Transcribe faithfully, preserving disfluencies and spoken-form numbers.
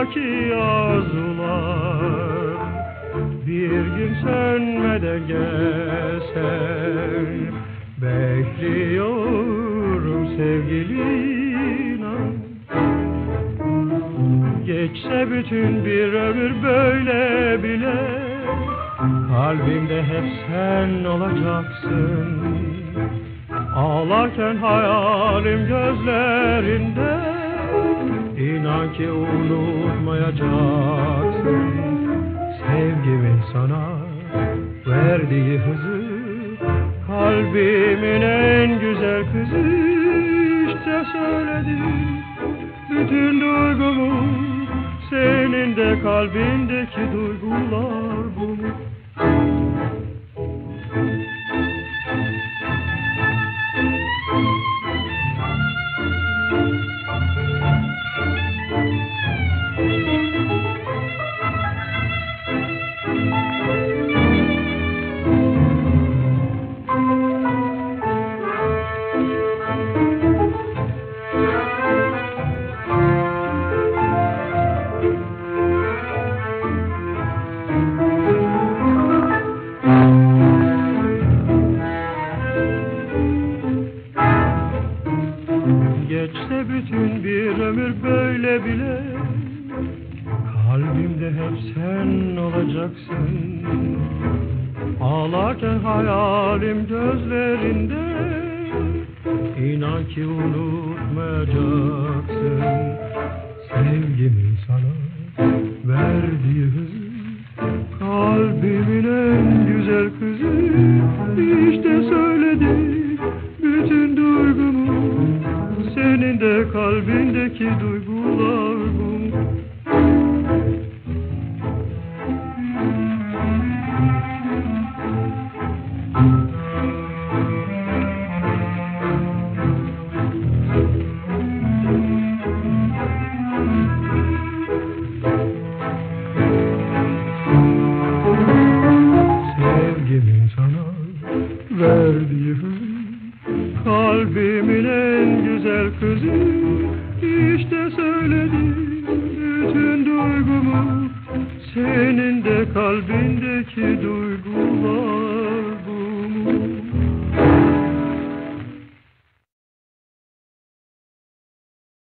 içimdeki arzular bir gün sönmeden gelsen, bekliyorum sevgilim an. Geçse bütün bir ömür böyle bile, kalbimde hep sen olacaksın. Ağlarken hayalim gözlerinde, İnan ki unutmayacaksın. Sevgimin sana verdiği hızı, kalbimin en güzel kızı. İşte söyledim bütün duygumu, senin de kalbindeki duygular bu. Geçse bütün bir ömür böyle bile, kalbimde hep sen olacaksın. Ağlarken hayalim gözlerinde, İnan ki unutmayacaksın. Sevgimin sana verdiği hızı, kalbimin en güzel kızı. İşte söyledim bütün duygumu, senin de kalbindeki duygular bu. Sevgimin sana verdiği hızı, kalbimin en güzel kızı. İşte söyledim bütün duygumu, senin de kalbindeki duygumu.